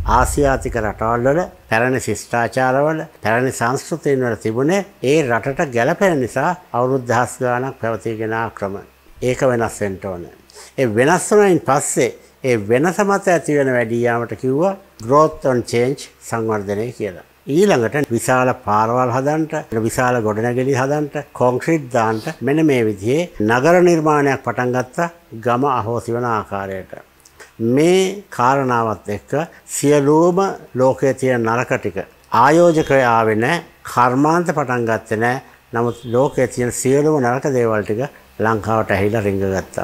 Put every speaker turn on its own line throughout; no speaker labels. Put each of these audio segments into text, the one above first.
ආසියාතික රටවල් වල පැරණි ශිෂ්ටාචාරවල පැරණි සංස්කෘතීන් වල තිබුණේ ඒ රටට ගැළපෙන නිසා අවුරුදු දහස් ගාණක් පැවතීගෙන ආ ක්‍රම. ඒක වෙනස් වෙන්න ඕනේ. ඒ වෙනස් වුණයින් පස්සේ ඒ වෙනස මත ඇති වෙන වැඩි යාමට කිව්වා growth and change සංවර්ධනය කියලා. ඊළඟට විශාල පාරවල් හදන්න, විශාල ගොඩනැගිලි හදන්න, කොන්ක්‍රීට් දාන්න මෙන්න මේ විදිහේ නගර නිර්මාණයක් පටන් ගත්තා ගම අහෝසි වන ආකාරයට. මේ කාරණාවත් එක්ක සියලුම ලෝකයේ තියෙන නරක ටික ආයෝජකය ආවේ නැහැ, කර්මාන්ත පටන් ගත්තේ නැහැ. නමුත් ලෝකයේ තියෙන සියලුම නරක දේවල් ටික ලංකාවට ඇහිලා රිංග ගත්තා.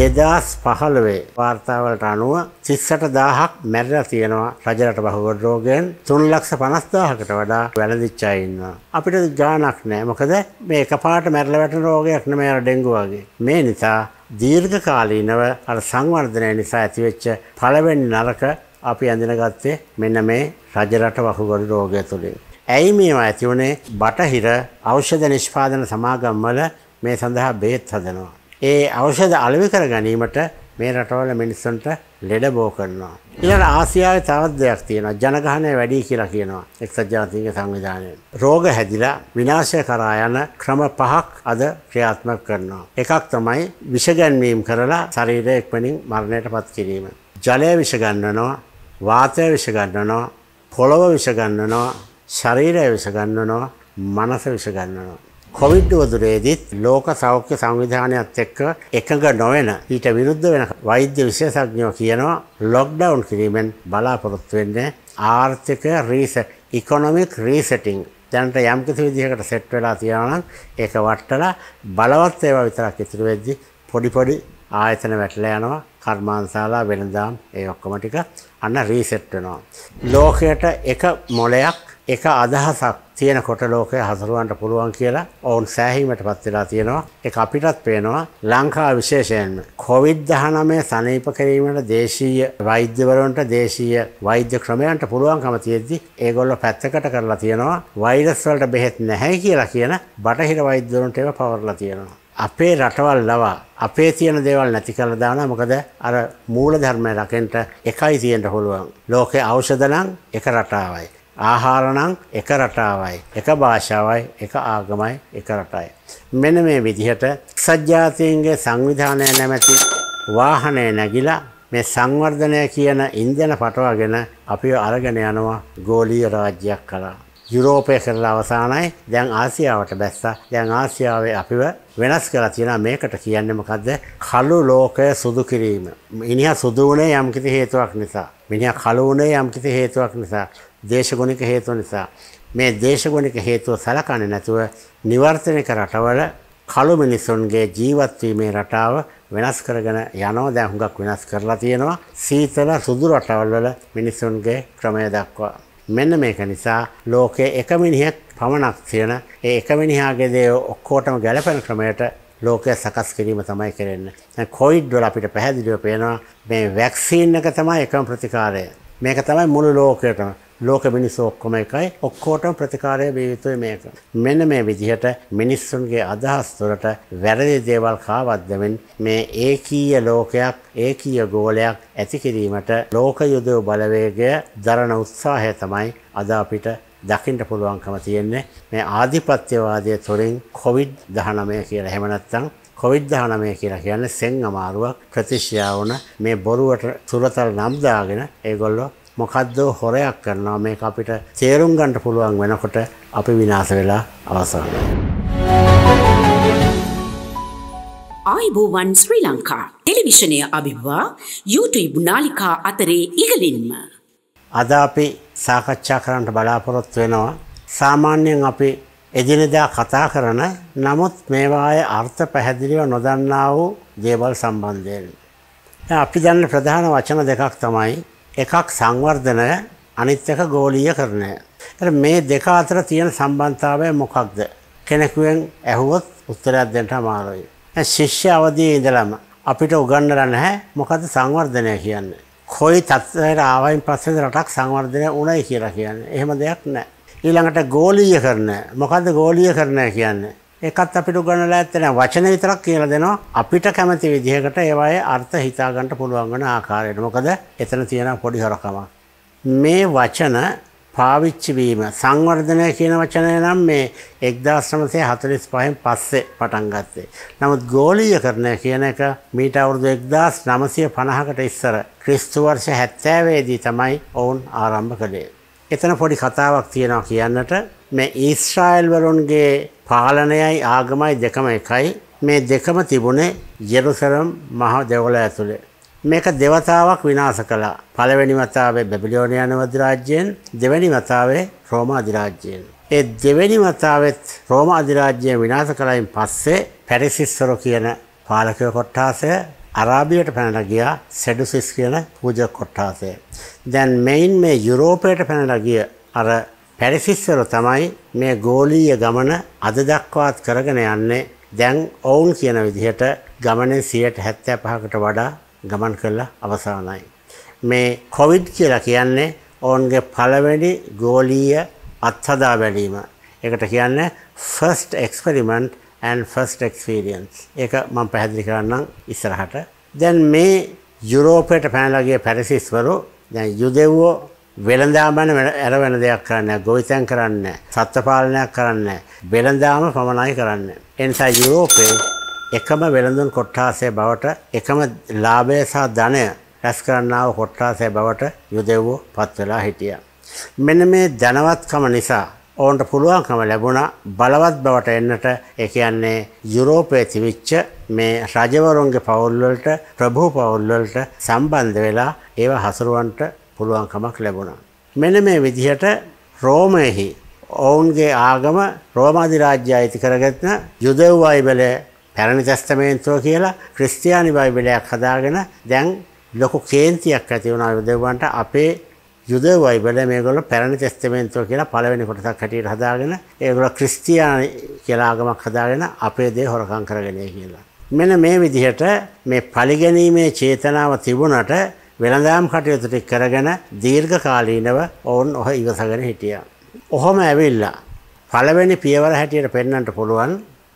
2015 වාර්තාවලට අනුව 38000ක් මැරිලා තියෙනවා රජරට බහුගොඩ රෝගයෙන්. 3,50,000කට වඩා වැළඳිච්ච අය ඉන්නවා. අපිට ගාණක් නැහැ. මොකද මේ එකපාරට මැරිලා වැටෙන රෝගයක් නෙමෙයි අර ඩෙන්ගු වගේ. මේ නිසා දීර්ඝ කාලීනව අර සංවර්ධනය නිසා ඇතිවෙච්ච පළවෙනි නරක අපි ඇඳිනගත්තේ මෙන්න මේ රජරට වකුගඩු රෝගය තුලින්. ඇයි මේවා ඇති වුනේ? බටහිර ඖෂධ නිෂ්පාදන සමාගම් වල මේ සඳහා බේත් හදනවා. ඒ ඖෂධ අලෙවි කර ගැනීමට මේ රටවල මිනිස්සුන්ට ලෙඩ බෝ කරනවා. ඊළඟ ආසියාවේ තවත් දෙයක් තියෙනවා. ජනගහනය වැඩි කියලා කියනවා එක්සත් ජාතීන්ගේ සංවිධානය. රෝග හැදිලා විනාශය කරා යන ක්‍රම 5ක් අද ක්‍රියාත්මක කරනවා. එකක් තමයි විෂ ගැන්වීම කරලා ශරීරය ඉක්මනින් මරණයටපත් කිරීම. ජලය විෂ ගන්නනවා, වාතය විෂ ගන්නනවා, පොළව විෂ ගන්නනවා, ශරීරය විෂ ගන්නනවා, මනස විෂ ගන්නනවා. කොවිඩ් වදුරේදීත් ලෝක සෞඛ්‍ය සංවිධානයත් එක්ක එකඟ නොවන ඊට විරුද්ධ වෙන වෛද්‍ය විශේෂඥයෝ කියනවා ලොක්ඩවුන් කිරීමෙන් බලාපොරොත්තු වෙන්නේ ආර්ථික රීසෙට්, ඉකොනොමික් රීසෙටිං. දැනට යම් කිසි විදිහකට සෙට් වෙලා තියෙනවා නම් ඒක වටලා බලවත් ඒවා විතරක් ඉතුරු වෙද්දි පොඩි ආයතන වැටලා යනවා. කර්මාන්තශාලා වෙනදාම් ඒ ඔක්කොම ටික අන්න රීසෙට් වෙනවා. ලෝකයට එක මොලයක් එක අදහසක් තියෙනකොට ලෝකය හසුරවන්න පුළුවන් කියලා ඔවුන් සෑහීමටපත් වෙලා තියෙනවා. ඒක අපිටත් පේනවා. ලංකාව විශේෂයෙන්ම COVID-19 සනීප කිරීමට දේශීය වෛද්‍යවරුන්ට දේශීය වෛද්‍ය ක්‍රමයන්ට පුළුවන්කම තියෙද්දි ඒගොල්ලෝ පැත්තකට කරලා තියෙනවා. වෛරස් වලට බෙහෙත් නැහැ කියලා කියන බටහිර වෛද්‍යවරුන්ට ඒවා පවර්ලා තියෙනවා. අපේ රටවල් ලවා අපේ තියෙන දේවල් නැති කරලා දානවා. මොකද අර මූල ධර්මය රකින්න එකයි තියෙන්න පුළුවන්. ලෝකේ ඖෂධ නම් එක රටාවයි. ආහාර නම් එක රටාවයි, එක භාෂාවයි, එක ආගමයි, එක රටයි. මෙන්න මේ විදිහට සත්‍යාතීන්ගේ සංවිධානය නැමැති වාහනේ නැගිලා මේ සංවර්ධනය කියන ඉන්ධන පටවගෙන අපිව අරගෙන යනවා ගෝලීය රාජ්‍යයක් කරා. යුරෝපය කරලා අවසానයි. දැන් ආසියාවට බැස්සා. දැන් ආසියාවේ අපිව වෙනස් කරලා තියෙනවා. මේකට කියන්නේ මොකද්ද? කළු ලෝකය සුදු කිරීම. මිනිහා සුදු වුණේ යම්කිසි හේතුවක් නිසා. මිනිහා කළු වුණේ යම්කිසි හේතුවක් නිසා. දේශගුණික හේතු නිසා. මේ දේශගුණික හේතුව සලකන්නේ නැතුව නිවර්තනික රටවල කළු මිනිසුන්ගේ ජීවත් වීමේ රටාව වෙනස් කරගෙන යනවා. දැන් හුඟක් වෙනස් කරලා තියෙනවා. සීතල සුදු රටවල් වල මිනිසුන්ගේ ක්‍රමය දක්වා. මෙන්න මේක නිසා ලෝකයේ එක මිනිහෙක් පමණක් තියෙන ඒ එක මිනිහාගේ දේ ඔක්කොටම ගැලපෙන ක්‍රමයට ලෝකය සකස් කිරීම තමයි කරන්නේ. දැන් කොවිඩ් වල අපිට පැහැදිලිව පේනවා මේ වැක්සින් එක තමයි එකම ප්‍රතිකාරය. මේක තමයි මුළු ලෝකයටම. ලෝක මිනිස්සු ඔක්කොම එකයි. ඔක්කොටම ප්‍රතිකාරය විය යුතුයි මේක. මෙන්න මේ විදිහට මිනිස්සුන්ගේ අදහස් වලට වැරදි දේවල් කාවද්දමින් මේ ඒකීය ලෝකයක්, ඒකීය ගෝලයක් ඇති කිරීමට ලෝක යුදව බලවේගය දරන උත්සාහය තමයි අද අපිට දකින්න පුළුවන්කම තියෙන්නේ. මේ ආධිපත්‍යවාදයේ තුලින් COVID-19 කියලා. එහෙම නැත්නම් COVID-19 කියලා කියන්නේ සෙන් අමාරුවක් ප්‍රතික්ෂේප වුණ මේ බොරුවට සුරතල් නම් දාගෙන ඒගොල්ලෝ මොකද්ද හොරයක් කරනවා. මේක අපිට තේරුම් ගන්න පුළුවන් වෙනකොට අපි විනාශ වෙලා අවසానයි.
ආයුබෝවන් ශ්‍රී ලංකා ටෙලිවිෂනය අභිබවා YouTube නාලිකා අතරේ ඉහළින්ම
අද අපි සාකච්ඡා කරන්න බලාපොරොත්තු වෙනවා. සාමාන්‍යයෙන් අපි එදිනෙදා කතා කරන නමුත් මේවායේ අර්ථ පැහැදිලිව නොදන්නා වූ දේවල් සම්බන්ධයෙන්. අපි දන්න ප්‍රධාන වචන දෙකක් තමයි එකක් සංවර්ධනය, අනිත් එක ගෝලීයකරණය. මේ දෙක අතර තියෙන සම්බන්ධතාවය මොකක්ද? කෙනෙකුෙන් ඇහුවොත් උත්තරයක් දෙන්න අමාරුයි. ශිෂ්‍ය අවදියේ ඉඳලම අපිට උගන්වලා නැහැ මොකද්ද සංවර්ධනය කියන්නේ. කොයි තත්ත්වයකට ආවයින් පස්සේද රටක් සංවර්ධනය වුණයි කියලා කියන්නේ. එහෙම දෙයක් නැහැ. ඊළඟට ගෝලීයකරණය. මොකද්ද ගෝලීයකරණය කියන්නේ? ඒකත් අපිට උගන්වලා නැත්නම් වචන විතරක් කියලා දෙනවා. අපිට කැමති විදිහකට ඒවායේ අර්ථ හිතා ගන්න පුළුවන් වෙන ආකාරයට. මොකද එතන තියෙන පොඩි හොරකමක්. මේ වචන පාවිච්චි වීම සංවර්ධනය කියන වචනය නම් මේ 1945න් පස්සේ පටන් ගත්තේ. නමුත් ගෝලීයකරණය කියන එක මීට අවුරුදු 1950කට ඉස්සර ක්‍රිස්තු වර්ෂ 70 දී තමයි ඔවුන් ආරම්භ කළේ. එතන පොඩි කතාවක් තියෙනවා කියන්නට. මේ ඊශ්‍රායෙල් වරුන්ගේ පාලනයයි ආගමයි දෙකම එකයි. මේ දෙකම තිබුණේ යෙරුසලම් මහ දෙවොල ඇතුලේ. මේක දෙවතාවක් විනාශ කළා. පළවෙනි වතාවේ බැබිලෝනියානු අධිරාජ්‍යයෙන්, දෙවෙනි වතාවේ රෝම අධිරාජ්‍යයෙන්. ඒ දෙවෙනි වතාවෙත් රෝම අධිරාජ්‍යය විනාශ කළයින් පස්සේ පැරිසිස්වරු කියන පාලක කොට්ටාසය අරාබියට පැනලා ගියා සෙඩුසිස් කියන පූජක කොට්ටාසය. දැන් මෙයින් මේ යුරෝපයට පැනලා ගිය අර පැරිසිස්වරු තමයි මේ ගෝලීය ගමන අද දක්වාත් කරගෙන යන්නේ. දැන් ඔවුන් කියන විදිහට ගමනේ 75%කට වඩා ගමන් කළා අවසానයි. මේ කොවිඩ් කියලා කියන්නේ ඔවුන්ගේ පළවෙනි ගෝලීය අත්හදා බැලීම. ඒකට කියන්නේ first experiment and first experience. ඒක මම පැහැදිලි කරන්නම් ඉස්සරහට. දැන් මේ යුරෝපයට පැනලා ගිය පැරිසිස්වරු දැන් යුදෙව්වෝ වෙළඳාමන ඇර වෙන දෙයක් කරන්නේ නැහැ. ගොවිතැන් කරන්නේ නැහැ. සත්ත්ව පාලනයක් කරන්නේ නැහැ. වෙළඳාම පමණයි කරන්නේ. ඒ නිසා යුරෝපේ එකම වෙළඳුන් කොට්ටාසය බවට එකම ලාභය සහ ධනය රැස් කරන්නා වූ කොට්ටාසය බවට යුදෙව්වෝ පත් වෙලා හිටියා. මෙන්න මේ ධනවත්කම නිසා ඔවුන්ට පුළුවන්කම ලැබුණා බලවත් බවට එන්නට. ඒ කියන්නේ යුරෝපයේ තිබිච්ච මේ රජවරුන්ගේ පවුල් වලට, ප්‍රභූ පවුල් වලට සම්බන්ධ වෙලා ඒව හසුරවන්නට පුළුවන්කමක් ලැබුණා. මෙන්න මේ විදිහට රෝමයේහි ඔවුන්ගේ ආගම රෝම අධිරාජ්‍යය අයිති කරගෙන යුදෙව් බයිබලය පැරණි තෙස්තමේන්තුව කියලා ක්‍රිස්තියානි බයිබලයක් හදාගෙන දැන් ලොකු කේන්තියක් ඇති වුණා යුදෙව්වන්ට. අපේ යුදෙව් බයිබලය මේගොල්ලෝ පැරණි තෙස්තමේන්තුව කියලා පළවෙනි කොටසක් හැටියට හදාගෙන ඒගොල්ලෝ ක්‍රිස්තියානි කියලා ආගමක් හදාගෙන අපේ දේ හොරකම් කරගෙන කියලා. මෙන්න මේ විදිහට මේ පරිගැනීමේ චේතනාව තිබුණට වෙළඳාම් කටයුතු ටික කරගෙන දීර්ඝ කාලීනව ඔවුන් ඔහ ඉවසගෙන හිටියා. ඔහොම ඇවිල්ලා පළවෙනි පියවර හැටියට පෙන්වන්නට පුළුවන්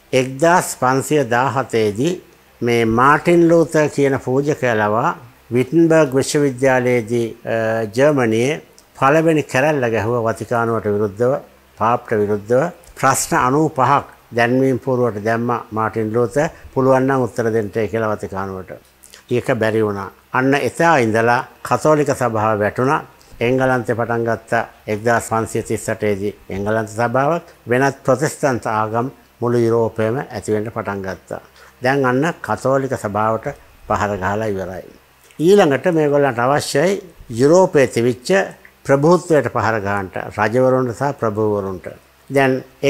1517 දී මේ මාටින් ලූතර් කියන පූජකයා ලවා විට්න්බර්ග් විශ්වවිද්‍යාලයේදී ජර්මනියේ පළවෙනි කැරැල්ල ගැහුවා වතිකානුවට විරුද්ධව, පාප්ට විරුද්ධව. ප්‍රශ්න 95ක් දැන්වීම් පූර්වට දැම්මා මාටින් ලූතර්. පුළුවන් නම් උත්තර දෙන්න කියලා වතිකානුවට. ඒක බැරි වුණා. අන්න එදා ඉඳලා කතෝලික සභාව වැටුණා. එංගලන්තේ පටන් ගත්ත 1538 දී එංගලන්ත සභාවක් වෙනත් ප්‍රොටෙස්ටන්ට් ආගම් මුළු යුරෝපයේම ඇති වෙන්න පටන් ගත්තා. දැන් අන්න කතෝලික සභාවට පහර ගහලා ඉවරයි. ඊළඟට මේගොල්ලන්ට අවශ්‍යයි යුරෝපයේ තිබිච්ච ප්‍රභූත්වයට පහර ගන්නට, රජවරුන්ට සහ ප්‍රභූවරුන්ට. දැන්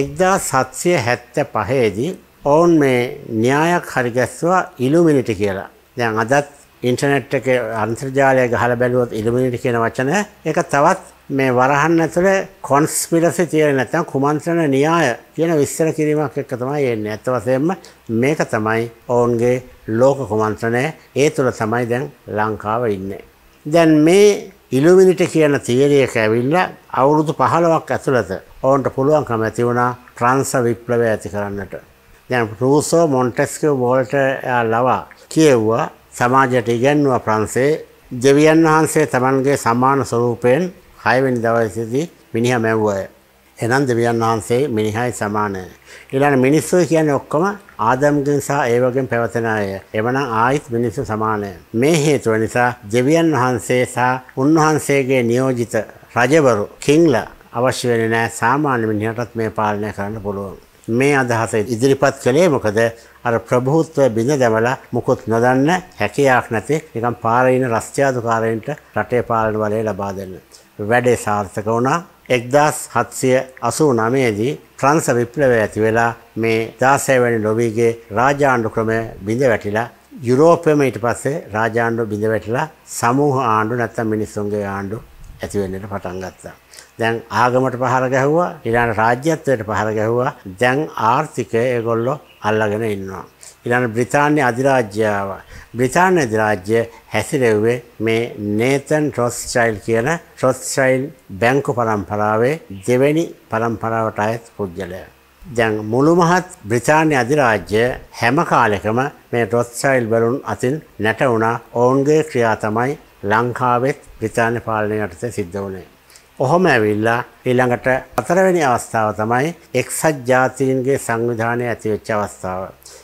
1775 දී ඔවුන් මේ න්‍යායක් හරි ගැස්සුවා ඉලුමිනිටි කියලා. දැන් අදත් ඉන්ටර්නෙට් එකේ අන්තර්ජාලය ගහලා බැලුවොත් ඉලුමිනිටි කියන වචනය ඒක තවත් මේ වරහන් ඇතුලේ කොන්ස්පිරසි තියරි නැත්නම් කුමන්ත්‍රණ න්‍යාය කියන විස්තර කිරීමක් එක්ක තමයි එන්නේ. ඇත්ත වශයෙන්ම මේක තමයි ඔවුන්ගේ ලෝක කුමන්ත්‍රණය. ඒ තුල තමයි දැන් ලංකාව ඉන්නේ. දැන් මේ ඉලුමිනිටි කියන තියරි එක ඇවිල්ලා අවුරුදු 15ක් ඇතුළත ඔවුන්ට පුළුවන්කම ඇති වුණා ෆ්‍රාන්ස් විප්ලවය ඇති කරන්නට. දැන් රූසෝ, මොන්ටෙස්කියු, වෝල්ටර් ලවා කියුවා සමාජයට ඉගැන්වුවා ප්‍රංශයේ දෙවියන් වහන්සේ තමන්ගේ සමාන ස්වරූපයෙන් 6 වෙනි දවසේදී මිනිහා මැව්වය. එහෙනම් දෙවියන් වහන්සේ මිනිහයි සමානයි. ඊළඟ මිනිස්සු කියන්නේ ඔක්කොම ආදම්ගෙන් සහ ඒවගෙන් පැවතෙන අය. එවනම් ආයිත් මිනිස්සු සමානයි. මේ හේතුව නිසා දෙවියන් වහන්සේ සහ උන්වහන්සේගේ නියෝජිත රජවරු කිංලා අවශ්‍ය වෙන්නේ නැහැ. සාමාන්‍ය මිනිහටත් මේ පාලනය කරන්න පුළුවන්. මේ අදහස ඉදිරිපත් කළේ මොකද අර ප්‍රභූත්ව බිඳ දැමලා මුකුත් නොදන්න හැකියාවක් නැති නිකන් පාරේ ඉන රස්තියාදුකාරයන්ට රටේ පාලන බලය ලබා දෙන්න. වැඩේ සාර්ථක වුණා. 1789 දී ෆ්‍රාන්ස් විප්ලවය ඇති වෙලා මේ 16 වෙනි ලොවිගේ රාජාණ්ඩු ක්‍රමය බිඳ වැටිලා යුරෝපෙම ඊට පස්සේ රාජාණ්ඩු බිඳ වැටිලා සමූහ ආණ්ඩු නැත්නම් මිනිස්සුන්ගේ ආණ්ඩු ඇති වෙන්නට පටන් ගත්තා. දැන් ආගමට පහර ගැහුවා, ඊළඟ රාජ්‍යත්වයට පහර ගැහුවා. දැන් ආර්ථිකය ඒගොල්ලෝ අල්ලගෙන ඉන්නවා. ඊළඟ බ්‍රිතාන්‍ය අධිරාජ්‍යය ආවා. බ්‍රිතාන්‍ය අධිරාජ්‍යය හැසිරෙව්වේ මේ නේතන් රොත්ස්චයිල්ඩ් කියන රොත්ස්චයිල්ඩ් බැංකු පරම්පරාවේ දෙවෙනි පරම්පරාවට අයත් පුද්ගලයා. දැන් මුළු මහත් බ්‍රිතාන්‍ය අධිරාජ්‍යය හැම කාලෙකම මේ රොත්ස්චයිල්ඩ් වරුන් අතින් නැට වුණා. ඔවුන්ගේ ක්‍රියා තමයි ලංකාවෙත් බ්‍රිතාන්‍ය පාලනය යටතේ සිද්ධ වුණේ. ඔහොම ඇවිල්ලා ඊළඟට හතරවෙනි අවස්ථාව තමයි එක්සත් ජාතීන්ගේ සංවිධානය ඇති වෙච්ච අවස්ථාව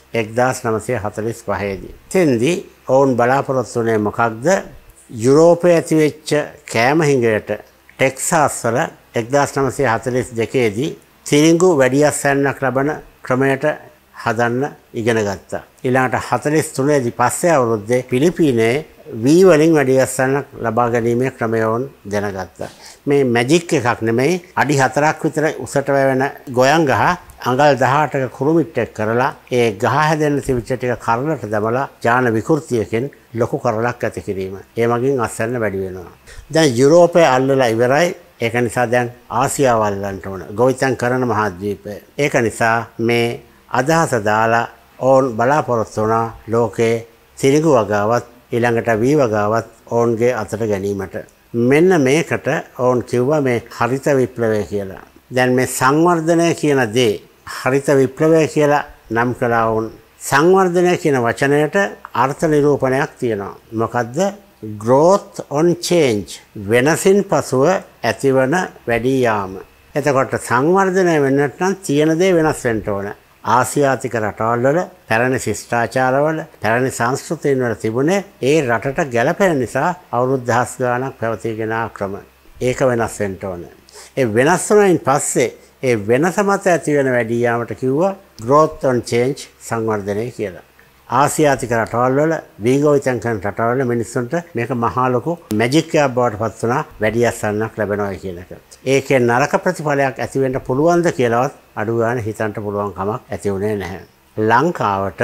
1945 දී. එතෙන්දී ඔවුන් බලාපොරොත්තු වුණේ මොකක්ද? යුරෝපයේ ඇති වෙච්ච කෑම හිඟයට ටෙක්සාස් වල 1942 දී තිරිඟු වැඩිඅස්සන්නක් ලබන ක්‍රමයට හදන්න ඉගෙන ගත්තා. ඊළඟට 43 දී පස්සේ අවුරුද්දේ පිලිපීනයේ වී වලින් වැඩිඅස්සන්නක් ලබා ගැනීමේ ක්‍රමය වුන් දැනගත්තා. මේ මැජික් එකක් නෙමෙයි, අඩි 4ක් විතර උසට වැවෙන ගොයන් ගහ අඟල් 18ක කුරුමිට්ටක් කරලා ඒ ගහ හැදෙන්න තිබිච්ච ටික කරලට දමලා ජාන විකෘතියකින් ලොකු කරලක් ඇති කිරීම. ඒ මගින් අස්සන්න වැඩි වෙනවා. දැන් යුරෝපයේ අල්ලලා ඉවරයි. ඒක නිසා දැන් ආසියාව අල්ලන්න ඕන. ගොවිතැන් කරන මහද්වීපය. ඒක නිසා මේ අදහස දාලා ඕන් බලාපොරොත්තු වුණා ලෝකේ තිරිඟු වගාවත් ඊළඟට වී වගාවත් ඕන්ගේ අතට ගැනීමට. මෙන්න මේකට ඕන් කිව්වා මේ හරිත විප්ලවය කියලා. දැන් මේ සංවර්ධනය කියන දේ හරිත විප්ලවය කියලා නම් කළා වුන්. සංවර්ධනය කියන වචනයට අර්ථ නිරූපණයක් තියෙනවා. මොකද්ද? growth on change. වෙනසින් පසුව ඇතිවන වැඩි යාම. එතකොට සංවර්ධනය වෙන්නට නම් තියෙන දේ වෙනස් වෙන්න ඕන. ආසියාතික රටවල් වල පැරණි ශිෂ්ටාචාරවල පැරණි සංස්කෘතීන් වල තිබුණේ ඒ රටට ගැළපෙන නිසා අවුරුදු දහස් ගාණක් පැවතීගෙන ආ ක්‍රම. ඒක වෙනස් වෙන්න ඕන. ඒ වෙනස් වුණයින් පස්සේ ඒ වෙනස මත ඇති වෙන වැඩි යාමට කිව්වා growth on change සංවර්ධනය කියලා. ආසියාතික රටවල් වල වීගෝවිතන් කරන රටවල් වල මිනිස්සුන්ට මේක මහා ලොකු මැජික් එකක් බවට පත් වුණා වැඩි අස්සන්නක් ලැබෙනවා කියන එක. ඒකේ නරක ප්‍රතිඵලයක් ඇති වෙන්න පුළුවන්ද කියලාවත් අඩු ගන්න හිතන්න පුළුවන් කමක් ඇති වුණේ නැහැ. ලංකාවට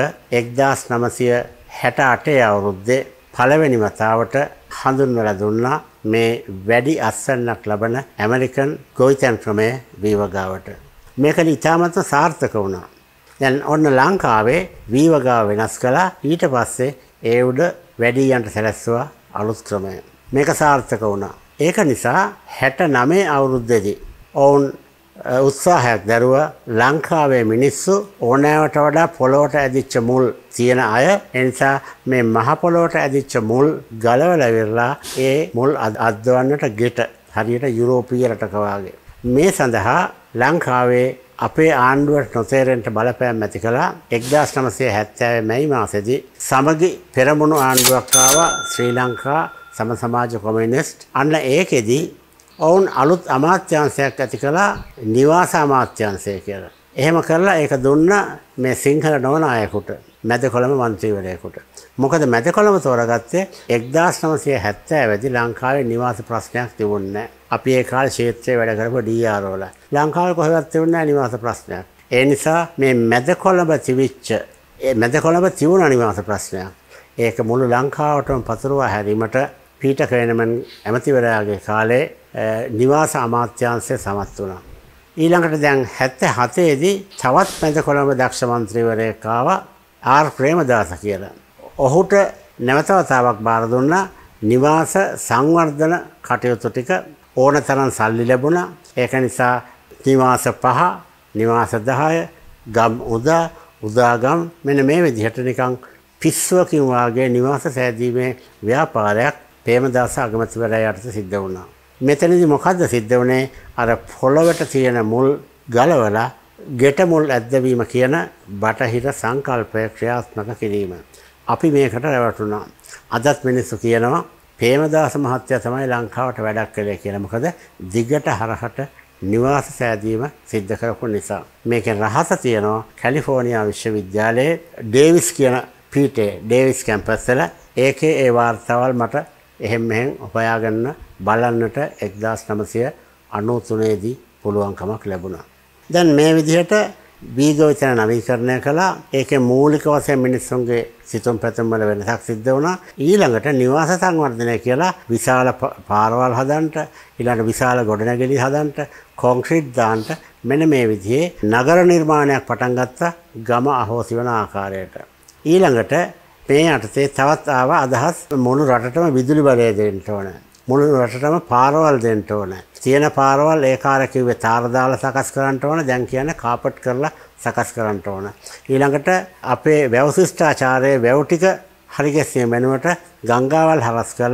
1968 අවුරුද්දේ පළවෙනි වතාවට හඳුන්වලා දුන්නා මේ වැඩි අස්සන්නක් ලබන ඇමරිකන් ගොවිතැන් ක්‍රමය වීවගාවට. මේක ඉතාමත් සාර්ථක වුණා. දැන් ඔන්න ලංකාවේ වීවගාව වෙනස් කළා. ඊට පස්සේ ඒ උඩ වැඩියන්ට සැලැස්සුවා අලුත් ක්‍රමය. මේක සාර්ථක වුණා. ඒක නිසා 69 අවුරුද්දේදී ඔවුන් උත්සාහයක් දරුවා ලංකාවේ මිනිස්සු ඕනෑවට වඩා පොළොවට ඇදිච්ච මුල් තියෙන අය. ඒ නිසා මේ මහ පොළොවට ඇදිච්ච මුල් ගලවලා ඉවරලා ඒ මුල් අද්දවන්නට ගෙට හරියට යුරෝපීය රටක වාගේ. මේ සඳහා ලංකාවේ අපේ ආණ්ඩුවට නොතේරෙන්න බලපෑම් ඇති කළා. 1970 මැයි මාසෙදී සමගි පෙරමුණු ආණ්ඩුවක් ආවා ශ්‍රී ලංකා සම සමාජ කොමියුනිස්ට්. අන්න ඒකෙදී ඔවුන් අලුත් අමාත්‍යාංශයක් ඇති කළා නිවාස අමාත්‍යාංශය කියලා. එහෙම කරලා ඒක දුන්න මේ සිංහල නොවන අයෙකුට මැද කොළඹ මන්ත්‍රීවරයෙකුට. මොකද මැද කොළඹ තෝරාගත්තේ 1970 දී ලංකාවේ නිවාස ප්‍රශ්නයක් තිබුණේ නැහැ. අපි ඒ කාලේ ක්ෂේත්‍රයේ වැඩ කරපු DR වල ලංකාවේ කොහෙවත් තිබුණේ නැහැ නිවාස ප්‍රශ්නයක්. ඒ නිසා මේ මැද කොළඹ තිබුණ නිවාස ප්‍රශ්නයක්. ඒක මුළු ලංකාවටම පතුරවා හැරීමට පීටර් කේනමන් ඇමතිවරයාගේ කාලේ නිවාස අමාත්‍යාංශය සමත් වුණා. ඊළඟට දැන් 77 දී තවත් මැද කොළඹ දක්ෂ මන්ත්‍රීවරයෙක් ආවා ආර් ප්‍රේමදාස කියලා. ඔහුට නැවත වතාවක් බාර දුන්නා නිවාස සංවර්ධන කටයුතු ටික. ඕනතරම් සල්ලි ලැබුණා. ඒක නිසා නිවාස 5, නිවාස 10, ගම් උදාගම් මෙන්න මේ විදිහට නිකන් පිස්සුවකින් වාගේ නිවාස සෑදීමේ ව්‍යාපාරයක් ප්‍රේමදාස අගමැතිවරයා යටතේ සිද්ධ වුණා. මෙතනදී මොකද්ද සිද්ධ වුණේ? අර පොළොවට තියෙන මුල් ගලවලා ගෙට මුල් ඇද්දවීම කියන බටහිර සංකල්පය ක්‍රියාත්මක කිරීම. අපි මේකට රැවටුණා. අදත් මිනිස්සු කියනවා ප්‍රේමදාස මහත්තයා තමයි ලංකාවට වැඩක් කළේ කියලා. මොකද දිගට හරහට නිවාස සෑදීම සිද්ධ කරපු නිසා. මේකේ රහස තියෙනවා කැලිෆෝනියා විශ්වවිද්‍යාලයේ ඩේවිස් කියන පීඨයේ ඩේවිස් කැම්පස් වල. ඒකේ ඒ වාර්තාවල් මට එහෙම මෙහෙම හොයාගන්න බලන්නට 1993 දී පුළුවන්කමක් ලැබුණා. දැන් මේ විදිහට වීගෝවිතන නවීකරණය කළා. ඒකේ මූලික වශයෙන් මිනිස්සුන්ගේ සිතුම් පැතුම් වල වෙනසක් සිද්ධ වුණා. ඊළඟට නිවාස සංවර්ධනය කියලා විශාල පාරවල් හදන්න, ඊළඟට විශාල ගොඩනැගිලි හදන්න, කොන්ක්‍රීට් දාන්න මෙන්න මේ විදිහේ නගර නිර්මාණයක් පටන් ගත්තා ගම අහෝසි වන ආකාරයට. ඊළඟට මේ යටතේ තවත් ආවා අදහස් මුළු රටටම විදුලි බලය දෙන්න ඕන. මුළු රටටම පාරවල් දෙන්න ඕන. තියෙන පාරවල් ඒ කාර්ය කිව්වේ තාර දාලා සකස් කරන්න ඕන. දැන් කියන්නේ කාපට් කරලා සකස් කරන්න ඕන. ඊළඟට අපේ වැව් ශිෂ්ටාචාරයේ වැව් ටික හරි ගැස්සීම වෙනුවට ගංගාවල් හරස් කරලා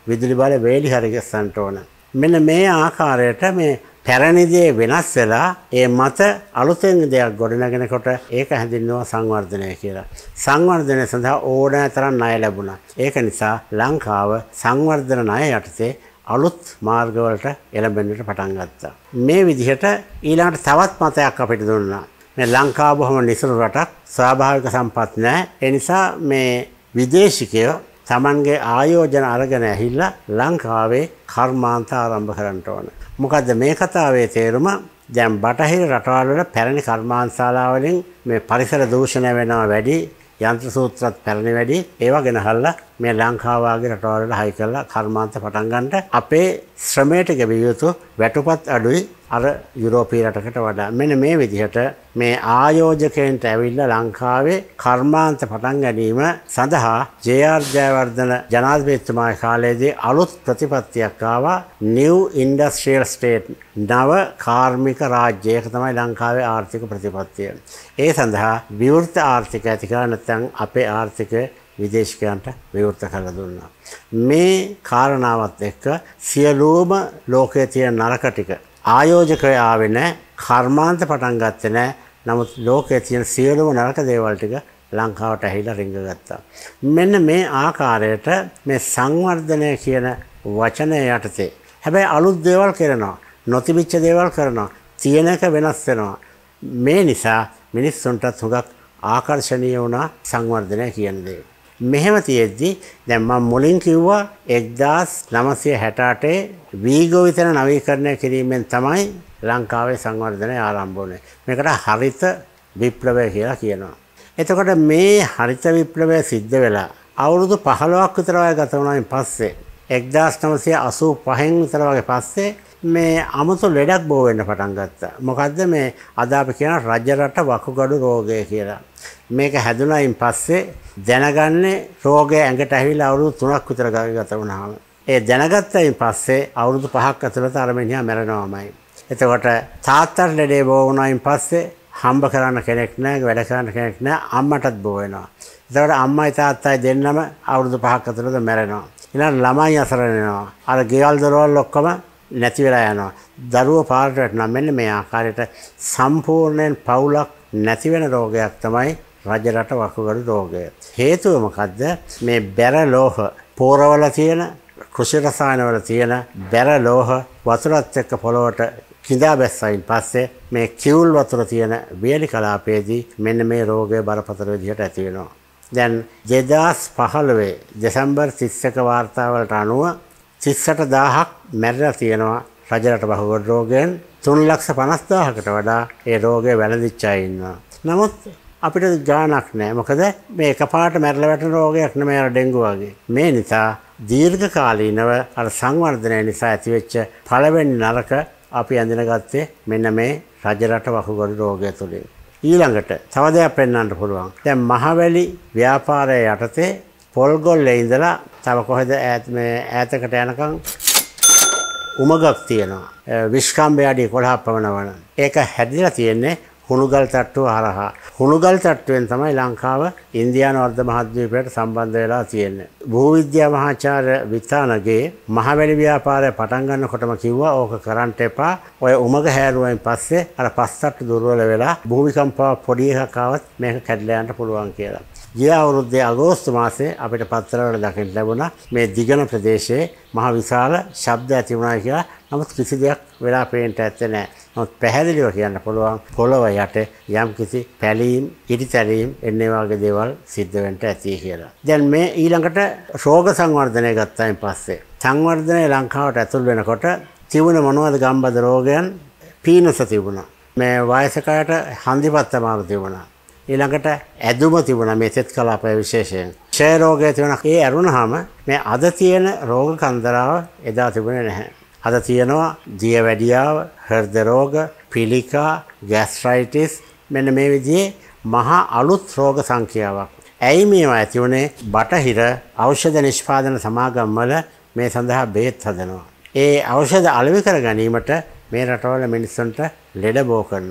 විදුලි බල වේලි හරි ගස්සන්න ඕන. මෙන්න මේ ආකාරයට මේ පැරණි දේ වෙනස් වෙලා ඒ මත අලුතෙන් දෙයක් ගොඩනගෙනකොට ඒක හැඳින්වුවා සංවර්ධනය කියලා. සංවර්ධනය සඳහා ඕනෑ තරම් ණය ලැබුණා. ඒක නිසා ලංකාව සංවර්ධන ණය යටතේ අලුත් මාර්ගවලට එළඹෙන්නට පටන් ගත්තා. මේ විදිහට ඊළඟට තවත් මතයක් අපිට දුන්නා. මේ ලංකාව බොහොම නිසරු රටක්, ස්වාභාවික සම්පත් නැහැ. ඒ නිසා මේ විදේශිකයෝ තමන්ගේ ආයෝජන අරගෙන ඇහිල්ලා ලංකාවේ කර්මාන්ත ආරම්භ කරන්න ඕන. මොකද්ද මේ කතාවේ තේරුම? දැන් බටහිර රටවල් වල පැරණි කර්මාන්තශාලා වලින් මේ පරිසර දූෂණය වෙනවා වැඩි, යන්ත්‍ර සූත්‍රත් පැරණි වැඩි. ඒවා ගෙනහල්ලා මේ ලංකාව වගේ රටවල් වල හයි කරලා කර්මාන්ත පටන් ගන්නට අපේ ශ්‍රමයට ගෙවිය යුතු වැටුපත් අඩුයි අර යුරෝපීය රටකට වඩා. මෙන්න මේ විදිහට මේ ආයෝජකයන්ට ඇවිල්ලා ලංකාවේ කර්මාන්ත පටන් ගැනීම සඳහා ජේ.ආර්. ජයවර්ධන ජනාධිපතිතුමාගේ කාලයේදී අලුත් ප්‍රතිපත්තියක් ආවා. නිව් ඉන්ඩස්ට්‍රියල් ස්ටේට්, නව කාර්මික රාජ්‍ය. ඒක තමයි ලංකාවේ ආර්ථික ප්‍රතිපත්තිය. ඒ සඳහා විවෘත ආර්ථික ඇති කරලා නැත්නම් අපේ ආර්ථිකය විදේශිකයන්ට විවෘත කරලා දුන්නා. මේ කාරණාවත් එක්ක සියලුම ලෝකයේ තියෙන නරක ටික ආයෝජකය ආවේ නැහැ, කර්මාන්ත පටන් ගත්තේ නැහැ. නමුත් ලෝකයේ තියෙන සියලුම නරක දේවල් ටික ලංකාවට ඇහිලා රිංග ගත්තා. මෙන්න මේ ආකාරයට මේ සංවර්ධනය කියන වචනය යටතේ හැබැයි අලුත් දේවල් කරනවා, නොතිබිච්ච දේවල් කරනවා, තියෙන එක වෙනස් වෙනවා. මේ නිසා මිනිස්සුන්ටත් හුඟක් ආකර්ෂණීය වුණා සංවර්ධනය කියන දේ. මෙහෙම තියෙද්දි දැන් මම මුලින් කිව්වා 1968 වීගෝ විතර නවීකරණය කිරීමෙන් තමයි ලංකාවේ සංවර්ධනය ආරම්භ වුණේ. මේකට හරිත විප්ලවය කියලා කියනවා. එතකොට මේ හරිත විප්ලවය සිද්ධ වෙලා අවුරුදු 15ක් විතර වගේ ගත වුණායින් පස්සේ 1985න් විතර වගේ පස්සේ මේ අමුතු ලෙඩක් බෝ වෙන්න පටන් ගත්තා. මොකද්ද මේ අද අපි කියන රජ රට වකුගඩු රෝගය කියලා. මේක හැදුනායින් පස්සේ දැනගන්නේ රෝගය ඇඟට ඇවිල්ලා අවුරුදු 3ක් විතර ගත වුණාම. ඒ දැනගත්තයින් පස්සේ අවුරුදු 5ක් ඇතුළත අර මිනිහා මැරෙනවාමයි. එතකොට තාත්තට ලෙඩේ බෝ වුණායින් පස්සේ හම්බ කරන්න කෙනෙක් නැහැ, වැඩ කරන්න කෙනෙක් නැහැ, අම්මටත් බෝ වෙනවා. එතකොට අම්මයි තාත්තයි දෙන්නම අවුරුදු 5ක් ඇතුළත මැරෙනවා. ඊළඟ ළමයි අසරණ වෙනවා. අර ගෙවල් දොරවල් ඔක්කොම නැති වෙලා යනවා. දරුවෝ පාරට වැටෙනවා. මෙන්න මේ ආකාරයට සම්පූර්ණයෙන් පවුලක් නැති වෙන රෝගයක් තමයි රජ රට වකුගඩු රෝගය. හේතුව මොකද්ද? මේ බැර ලෝහ පෝරවල තියෙන, කෘෂි රසායන වල තියෙන බැර ලෝහ වතුරත් එක්ක පොළොවට කිඳා බැස්සයින් පස්සේ මේ කිවුල් වතුර තියෙන වියලි කලාපයේදී මෙන්න මේ රෝගය බරපතල විදිහට ඇති වෙනවා. දැන් 2015 දෙසැම්බර් 31 වාර්තාවලට අනුව 38000ක් මැරිලා තියෙනවා රජ රට වකුගඩු රෝගයෙන්. 3,50,000කට වඩා ඒ රෝගය වැළඳිච්ච අය ඉන්නවා. නමුත් අපිට ගාණක් නැහැ. මොකද මේ එකපාරට මැරලා වැටෙන රෝගයක් නෙමෙයි අර ඩෙන්ගු වගේ. මේ නිසා දීර්ඝ කාලීනව අර සංවර්ධනය නිසා ඇතිවෙච්ච පළවෙනි නරක අපි අඳිනගත්තේ මෙන්න මේ රජ රට වකුගඩු රෝගය තුලින්. ඊළඟට තව දෙයක් පෙන්වන්න පුළුවන්. දැන් මහවැලි ව්‍යාපාරයේ යටතේ පොල්ගොල්ලේ ඉඳලා තව කොහෙද ඈතකට යනකම් උමගක් තියෙනවා. විශ්කම්බේ අඩි 11ක් පමණ වන. ඒක හැදිලා තියෙන්නේ හුණුගල් තට්ටුව හරහා. හුණුගල් තට්ටුවෙන් තමයි ලංකාව ඉන්දියානු අර්ධ මහද්වීපයට සම්බන්ධ වෙලා තියෙන්නේ. භූවිද්‍යා මහාචාර්ය විතානගේ මහවැලි ව්‍යාපාරය පටන් ගන්නකොටම කිව්වා ඕක කරන්න එපා. ඔය උමග හැරුවෙන් පස්සේ අර පස්සට්ටු දුර්වල වෙලා භූමිකම්පාවක් පොඩි එකක් ආවත් මේක කැඩලා යන්න පුළුවන් කියලා. ගිය අවුරුද්දේ අගෝස්තු මාසේ අපිට පත්තරවල දකින්න ලැබුණා මේ දිගන ප්‍රදේශයේ මහ විශාල ශබ්ද ඇති වුණා කියලා. නමුත් කිසි දෙයක් වෙලා පේන්න ඇත්තේ නැහැ. නමුත් පැහැදිලිව කියන්න පුළුවන් පොළොව යට යම් කිසි පැලීම්, ඉදිතැලීම් එන්නේ වගේ දේවල් සිද්ධ වෙන්න ඇති කියලා. දැන් මේ ඊළඟට රෝග සංවර්ධනය ගත්තායින් පස්සේ සංවර්ධනය ලංකාවට ඇතුල් වෙනකොට තිබුණ මොනවද ගම්බද රෝගයන්? පීනස තිබුණා. මේ වයසකයට හන්දිපත් අමාරු තිබුණා. ඊළඟට ඇදුම තිබුණා මේ තෙත් කලාපය විශේෂයෙන්. ක්ෂය රෝගය තිබුණා. ඒ ඇරුණාම මේ අද තියෙන රෝග කන්දරාව එදා තිබුණේ නැහැ. අද තියෙනවා දියවැඩියාව, හෘද රෝග, පිළිකා, ગેස්ට්‍රයිටිස් මෙන්න මේ විදිහේ මහා අලුත් රෝග සංඛ්‍යාවක්. ඇයි මේවා ඇති වුනේ? බටහිර ඖෂධ නිෂ්පාදන සමාගම් වල මේ සඳහා බේත් හදනවා. ඒ ඖෂධ අලෙවි කර ගැනීමට මේ රටවල මිනිස්සුන්ට ලෙඩ බෝ කරනවා.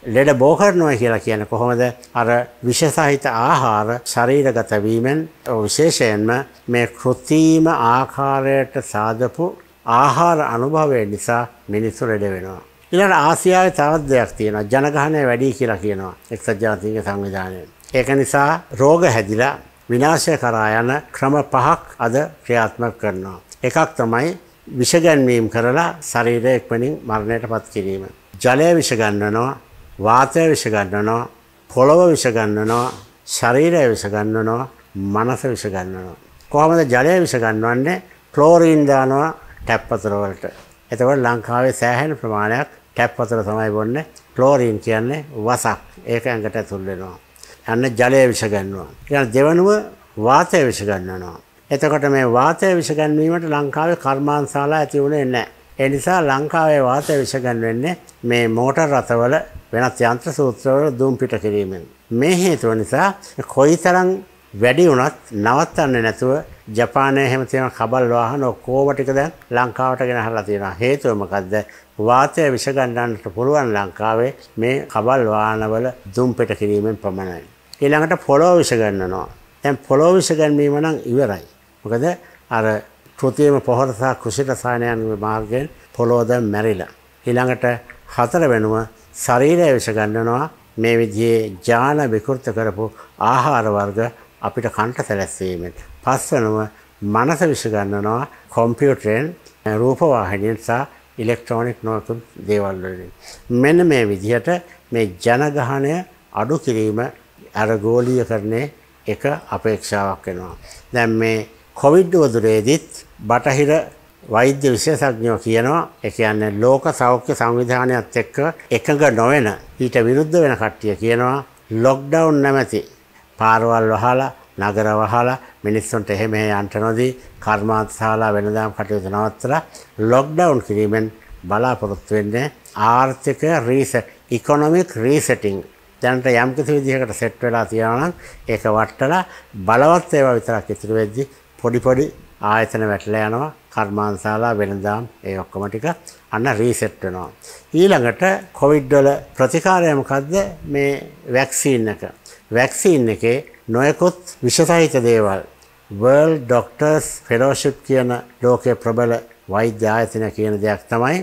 ලෙඩ බෝ කරනවා කියලා කියන්නේ කොහොමද? අර විෂසහිත ආහාර ශරීරගත වීමෙන් විශේෂයෙන්ම මේ කෘත්‍රිම ආකාරයට සාදපු ආහාර අනුභවය නිසා මිනිස්සු ලෙඩ වෙනවා. ඊළඟ ආසියාවේ තවත් දෙයක් තියෙනවා. ජනගහනය වැඩි කියලා කියනවා එක්සත් ජාතීන්ගේ සංවිධානය. ඒක නිසා රෝග හැදිලා විනාශය කරා යන ක්‍රම 5ක් අද ක්‍රියාත්මක කරනවා. එකක් තමයි විෂ ගැන්වීම කරලා ශරීරය ඉක්මනින් මරණයට පත් කිරීම. ජලය විෂ ගන්නනවා, වාතය විෂ ගන්නනවා, පොළව විෂ ගන්නනවා, ශරීරය විෂ ගන්නනවා, මනස විෂ ගන්නනවා. කොහොමද ජලය විෂ ගන්නවන්නේ? ක්ලෝරින් දානවා ටැප් වතුර වලට. එතකොට ලංකාවේ සෑහෙන ප්‍රමාණයක් ටැප් වතුර තමයි බොන්නේ. ක්ලෝරින් කියන්නේ වසක්. ඒක ඇඟට ඇතුල් වෙනවා. අන්න ජලය විෂ ගන්නවා. ඊළඟ දෙවනුව වාතය විෂ ගන්නවා. එතකොට මේ වාතය විෂ ගැන්වීමට ලංකාවේ කර්මාන්තශාලා ඇති වුණේ නැහැ. ඒ නිසා ලංකාවේ වාතය විෂ ගැන්වෙන්නේ මේ මෝටර් රථවල වෙනත් යන්ත්‍ර සූත්‍රවල දුම් පිට කිරීමෙන්. මේ හේතුව නිසා කොයිතරම් වැඩි වුණත් නවත්තන්නේ නැතුව ජපානයේ හැම තියෙන කබල් වාහන ඔක්කොම ටික දැන් ලංකාවට ගෙනහලා තියෙනවා. හේතුව මොකද්ද? වාතය විෂ ගන්නට පුළුවන් ලංකාවේ මේ කබල් වාහනවල දුම් පිට කිරීමෙන් පමණයි. ඊළඟට පොළොව විෂ ගන්නවා. දැන් පොළොව විෂ ගැන්වීම නම් ඉවරයි. මොකද අර කෘත්‍රිම පොහොර සහ කෘෂි රසායනයන්ගේ මාර්ගයෙන් පොළොව දැන් මැරිලා. ඊළඟට 4 වෙනුව ශරීරය විෂ ගන්නවා. මේ විදිහේ ජාන විකෘත කරපු ආහාර වර්ග අපිට කන්ට සැලැස්වීමෙන්. 5 වෙනුව මනස විෂ ගන්නවා. කම්පියුටරෙන්, රූප වාහිනියෙන් සහ ඉලෙක්ට්‍රොනික නොයෙකුත් දේවල් වලින්. මෙන්න මේ විදිහට මේ ජනගහනය අඩු කිරීම අර ගෝලීයකරණයේ එක අපේක්ෂාවක් වෙනවා. දැන් මේ කොවිඩ් වදුරේදීත් බටහිර වෛද්‍ය විශේෂඥයෝ කියනවා, ඒ කියන්නේ ලෝක සෞඛ්‍ය සංවිධානයත් එක්ක එකඟ නොවන ඊට විරුද්ධ වෙන කට්ටිය කියනවා ලොක්ඩවුන් නැමැති පාරවල් වහලා, නගර වහලා, මිනිස්සුන්ට එහෙම යන්න නොදී කර්මාන්තශාලා වෙනදාම් කටයුතු නවත්තලා ලොක්ඩවුන් කිරීමෙන් බලාපොරොත්තු වෙන්නේ ආර්ථික රීසෙට්, ඉකොනොමික් රීසෙටිං. දැනට යම් කිසි විදිහකට සෙට් වෙලා තියෙනවා නම් ඒක වටලා බලවත් ඒවා විතරක් ඉතුරු වෙද්දි පොඩි ආයතන වැටලා යනවා. කර්මාන්තශාලා වෙනදාම් ඒ ඔක්කොම ටික අන්න රීසෙට් වෙනවා. ඊළඟට කොවිඩ් වල ප්‍රතිකාරය මොකද්ද? මේ වැක්සින් එක. වැක්සින් එකේ නොයෙකුත් විෂසහිත දේවල් World Doctors Fellowship කියන ලෝකයේ ප්‍රබල වෛද්‍ය ආයතනය කියන දෙයක් තමයි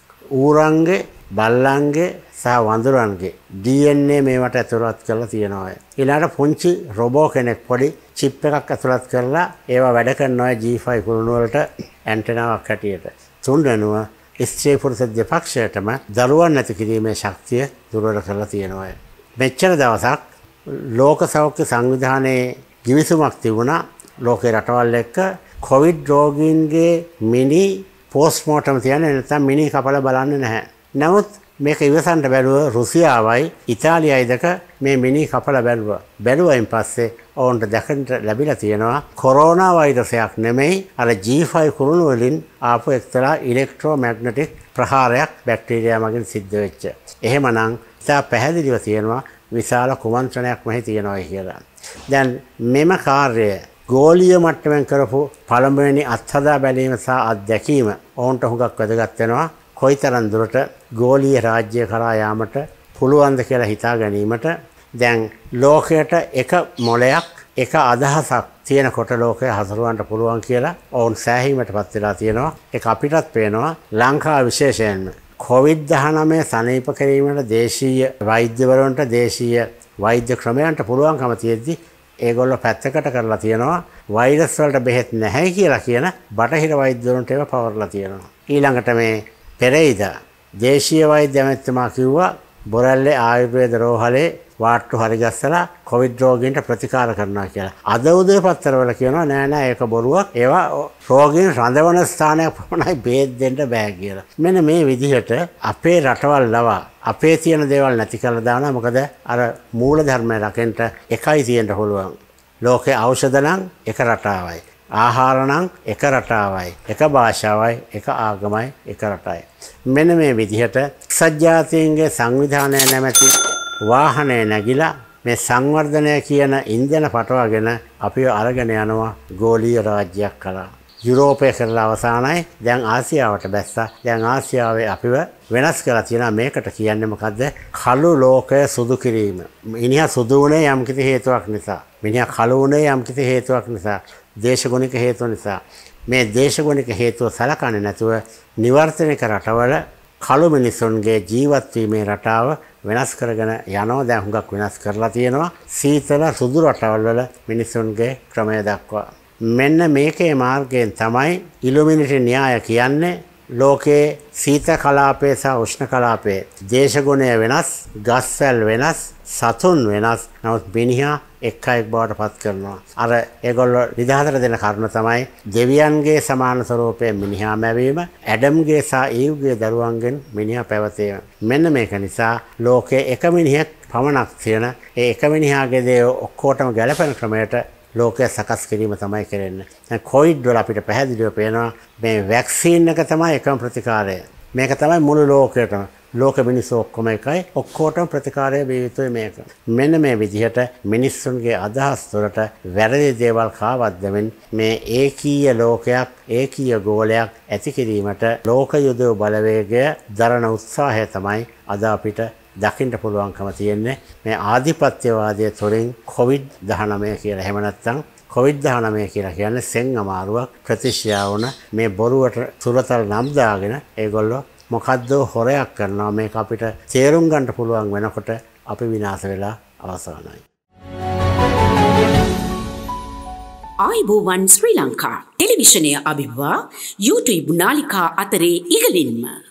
ඌරන්ගේ, බල්ලන්ගේ සහ වඳුරන්ගේ DNA මේවට ඇතුළත් කරලා තියෙනවා. ඊළඟට පුංචි රොබෝ කෙනෙක් පොඩි චිප් එකක් ඇතුළත් කරලා ඒවා වැඩ කරනවා G5 කුළුණු වලට ඇන්ටෙනාවක් හැටියට. 3 වෙනුව ස්ත්‍රී පුරුෂ දෙපක්ෂයටම දරුවන් නැති කිරීමේ ශක්තිය දුර්වල කරලා තියෙනවා. මෙච්චර දවසක් ලෝක සෞඛ්‍ය සංවිධානයේ ගිවිසුමක් තිබුණා ලෝකේ රටවල් එක්ක කොවිඩ් රෝගීන්ගේ මිනි පෝස්ට්මෝටම් තියන්නේ නැත්නම් මිනි කපලා බලන්නේ නැහැ. නමුත් මේක ඉවසන්න බැලුව රුසියාවයි ඉතාලියයි දෙක මේ මිනි කපලා බැලුවා. බැලුවයින් පස්සේ ඔවුන්ට දැකන්න ලැබිලා තියෙනවා කොරෝනා වෛරසයක් නෙමෙයි අර G5 කුරුණු වලින් ආපු එක්තරා ඉලෙක්ට්‍රෝමැග්නටික් ප්‍රහාරයක් බැක්ටීරියා මගින් සිද්ධ වෙච්ච. එහෙමනම් ඉතා පැහැදිලිව තියෙනවා විශාල කුමන්ත්‍රණයක් මෙහි තියෙනවා කියලා. දැන් මෙම කාර්යය ගෝලීය මට්ටමින් කරපු පළමුවෙනි අත්හදා බැලීම සහ අත්දැකීම ඔවුන්ට හුඟක් වැදගත් වෙනවා. කොයිතරම් දුරට ගෝලීය රාජ්‍ය කරා යාමට පුළුවන්ද කියලා හිතා ගැනීමට. දැන් ලෝකයට එක මොලයක්, එක අදහසක් තියෙනකොට ලෝකය හසුරවන්න පුළුවන් කියලා ඔවුන් සෑහීමටපත් වෙලා තියෙනවා. ඒක අපිටත් පේනවා ලංකාව විශේෂයෙන්ම COVID-19 සනීප කිරීමට දේශීය වෛද්‍යවරුන්ට, දේශීය වෛද්‍ය ක්‍රමයන්ට පුළුවන්කම තියෙද්දි ඒගොල්ලෝ පැත්තකට කරලා තියෙනවා. වෛරස් වලට බෙහෙත් නැහැ කියලා කියන බටහිර වෛද්‍යවරුන්ට ඒවා පවර්ලා තියෙනවා. ඊළඟට මේ පෙරේද දේශීය වෛද්‍ය ඇමතිතුමා කිව්වා බොරැල්ලේ ආයුර්වේද රෝහලේ වාට්ටු හරි ගස්සලා කොවිඩ් රෝගීන්ට ප්‍රතිකාර කරනවා කියලා. අද උදේ පත්තරවල කියනවා නෑ ඒක බොරුවක්. ඒවා රෝගීන් රඳවන ස්ථානයක් පමණයි බේත් දෙන්න බෑ කියලා. මෙන්න මේ විදිහට අපේ රටවල් ලවා අපේ තියෙන දේවල් නැති කරලා දානවා. මොකද අර මූල ධර්මය රකින්න එකයි තියෙන්න පුළුවන්. ලෝකේ ඖෂධ නම් එක රටාවයි. ආහාර නම් එක රටාවයි. එක භාෂාවයි, එක ආගමයි, එක රටයි. මෙන්න මේ විදිහට සත්‍යාතීන්ගේ සංවිධානය නැමැති වාහනේ නැගිලා මේ සංවර්ධනය කියන ඉන්ධන පටවගෙන අපිව අරගෙන යනවා ගෝලීය රාජ්‍යයක් කරා. යුරෝපය කරලා අවසానයි. දැන් ආසියාවට බැස්සා. දැන් ආසියාවේ අපිව වෙනස් කරලා තියෙනවා. මේකට කියන්නේ මොකද්ද? කළු ලෝකය සුදු කිරීම. මිනිහා සුදු වුණේ යම්කිසි හේතුවක් නිසා. මිනිහා කළු වුණේ යම්කිසි හේතුවක් නිසා. දේශගුණික හේතු නිසා. මේ දේශගුණික හේතුව සලකන්නේ නැතුව නිවර්තනික රටවල කළු මිනිසුන්ගේ ජීවත් වීමේ රටාව වෙනස් කරගෙන යනවා. දැන් හුඟක් වෙනස් කරලා තියෙනවා. සීතල සුදු රටවල් වල මිනිසුන්ගේ ක්‍රමය දක්වා. මෙන්න මේකේ මාර්ගයෙන් තමයි ඉලුමිනිටි න්‍යාය කියන්නේ. ලෝකයේ සීත කලාපයේ සහ උෂ්ණ කලාපයේ දේශගුණය වෙනස්, ගස්වැල් වෙනස්, සතුන් වෙනස්. නමුත් මිනිහා එක්කෙක් බවට පත් කරනවා. අර ඒගොල්ලෝ නිදහසට දෙන කරුණ තමයි දෙවියන්ගේ සමාන ස්වරූපයෙන් මිනිහා මැවීම, ඇඩම්ගේ සහ ඊව්ගේ දරුවන්ගෙන් මිනිහා පැවතීම. මෙන්න මේක නිසා ලෝකයේ එක මිනිහෙක් පමණක් තියෙන ඒ එක මිනිහාගේ දේ ඔක්කොටම ගැලපෙන ක්‍රමයට ලෝකය සකස් කිරීම තමයි කරන්නේ. දැන් කොවිඩ් වල අපිට පැහැදිලිව පේනවා මේ වැක්සින් එක තමයි එකම ප්‍රතිකාරය. මේක තමයි මුළු ලෝකයටම. ලෝක මිනිස්සු ඔක්කොම එකයි. ඔක්කොටම ප්‍රතිකාරය විය යුතුයි මේක. මෙන්න මේ විදිහට මිනිස්සුන්ගේ අදහස් වලට වැරදි දේවල් කාවද්දමින් මේ ඒකීය ලෝකයක්, ඒකීය ගෝලයක් ඇති කිරීමට ලෝක යුදව බලවේගය දරන උත්සාහය තමයි අද අපිට දකින්න පුළුවන්කම තියෙන්නේ. මේ ආධිපත්‍යවාදයේ තුළින් COVID-19 කියලා. එහෙම නැත්නම් COVID-19 කියලා කියන්නේ සෙන් අමාරුවක් ප්‍රතික්ෂේප වුණ මේ බොරුවට සුරතල් නම් දාගෙන ඒගොල්ලෝ මොකද්ද හොරයක් කරනවා. මේක අපිට තේරුම් ගන්න පුළුවන් වෙනකොට අපි විනාශ වෙලා අවසానයි.
Ayubowan ශ්‍රී ලංකා ටෙලිවිෂනය අභිබවා YouTube නාලිකා අතරේ ඉහළින්ම